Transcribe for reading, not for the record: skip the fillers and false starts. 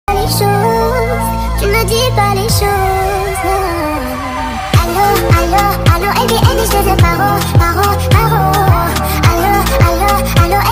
Les choses, tu ne dis pas les choses. Allô, allô, allô, et je te paro, paro.